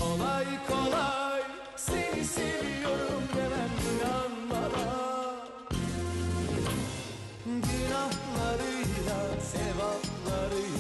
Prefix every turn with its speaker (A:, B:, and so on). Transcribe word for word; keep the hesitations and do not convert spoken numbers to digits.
A: Kolay kolay seni seviyorum demem, inan bana. Günahlarıyla sevaplarıyla